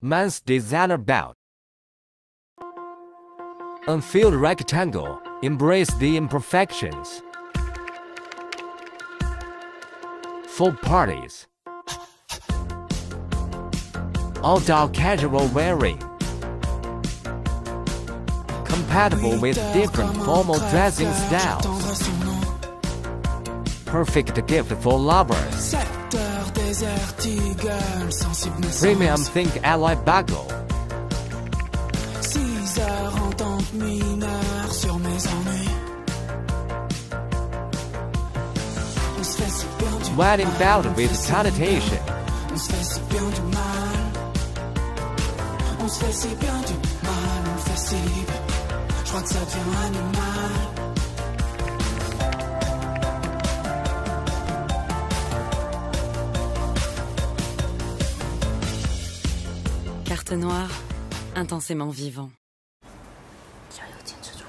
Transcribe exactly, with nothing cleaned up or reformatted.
Men's designer belt. Unfilled rectangle. Embrace the imperfections. For parties. Outdoor casual wearing. Compatible with different formal dressing styles. Perfect gift for lovers. Premium think alloy buckle. Wedding belt with connotation. Carte noire, intensément vivant. 要有坚持住。